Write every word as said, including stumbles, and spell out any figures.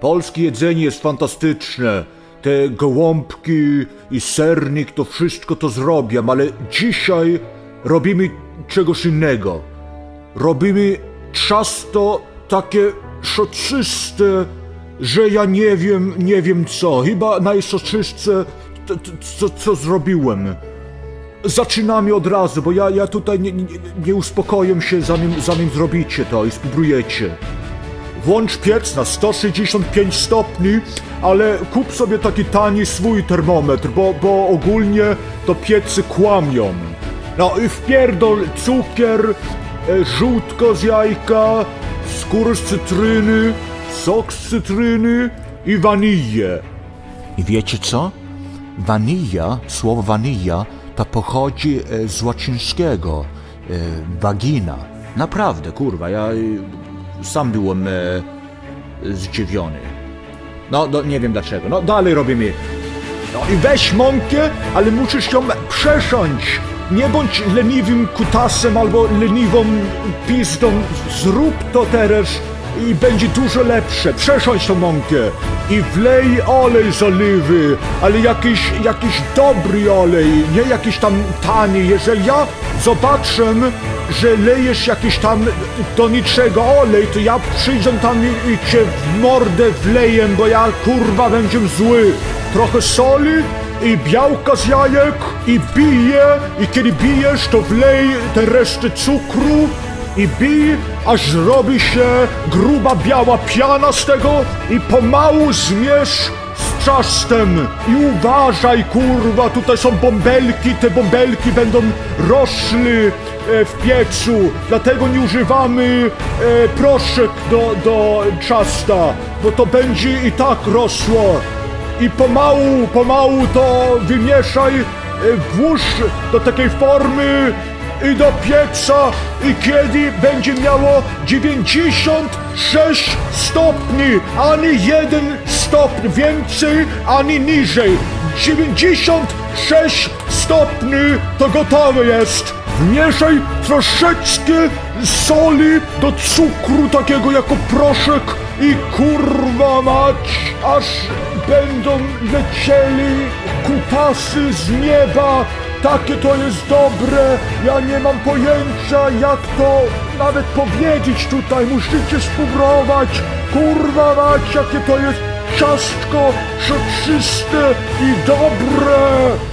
Polskie jedzenie jest fantastyczne. Te gołąbki i sernik, to wszystko to zrobię, ale dzisiaj robimy czegoś innego. Robimy ciasto takie soczyste, że ja nie wiem, nie wiem co. Chyba najsoczyste, to, to, co, co zrobiłem. Zaczynamy od razu, bo ja, ja tutaj nie, nie, nie uspokoję się, zanim, zanim zrobicie to i spróbujecie. Włącz piec na sto sześćdziesiąt pięć stopni, ale kup sobie taki tani swój termometr, bo, bo ogólnie to piecy kłamią. No i wpierdol cukier, e, żółtko z jajka, skór z cytryny, sok z cytryny i wanilię. I wiecie co? Wanila, słowo wanila, to pochodzi e, z łacińskiego, e, vagina. Naprawdę, kurwa, ja e, sam byłem e, zdziwiony. No, no, nie wiem dlaczego. No, dalej robimy. No i weź mąkę, ale musisz ją przesiąść. Nie bądź leniwym kutasem albo leniwą pizdą. Zrób to teraz i będzie dużo lepsze. Przesiąść tą mąkę i wlej olej z oliwy, ale jakiś, jakiś dobry olej, nie jakiś tam tani. Jeżeli ja zobaczę, że lejesz jakiś tam do niczego olej, to ja przyjdę tam i, i cię w mordę wleję, bo ja kurwa będę zły. Trochę soli i białka z jajek i biję, i kiedy bijesz, to wlej te reszty cukru i bij, aż zrobi się gruba biała piana z tego i pomału zmiesz z ciastem. I uważaj, kurwa, tutaj są bąbelki, te bąbelki będą rosły e, w piecu, dlatego nie używamy e, proszek do, do ciasta, bo to będzie i tak rosło. I pomału, pomału to wymieszaj, e, włóż do takiej formy i do pieca, i kiedy będzie miało dziewięćdziesiąt sześć stopni, ani jeden stopień więcej, ani niżej. dziewięćdziesiąt sześć stopni to gotowe jest. Wmieszaj troszeczkę soli do cukru takiego jako proszek i kurwa mać, aż będą lecieli kutasy z nieba. Takie to jest dobre, ja nie mam pojęcia, jak to nawet powiedzieć tutaj, musicie spróbować. Kurwa mać, jakie to jest ciastko soczyste i dobre.